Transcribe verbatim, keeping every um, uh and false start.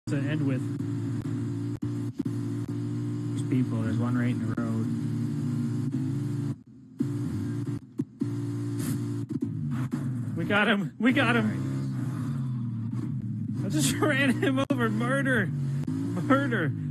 to end with. There's people. There's one right in the road. We got him. We got him. I just ran him over. Murder. Murder.